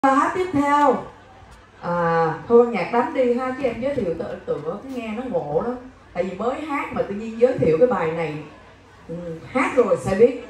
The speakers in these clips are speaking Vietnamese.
Hát tiếp theo thôi nhạc đánh đi ha, chứ em giới thiệu tựa cái nghe nó ngộ lắm. Tại vì mới hát mà tự nhiên giới thiệu cái bài này, hát rồi sẽ biết.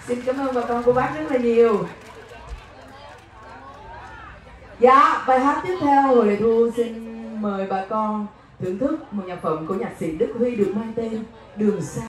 Xin cảm ơn bà con cô bác rất là nhiều. Dạ, bài hát tiếp theo Hồ Lệ Thu xin mời bà con thưởng thức một nhạc phẩm của nhạc sĩ Đức Huy được mang tên Đường Xa.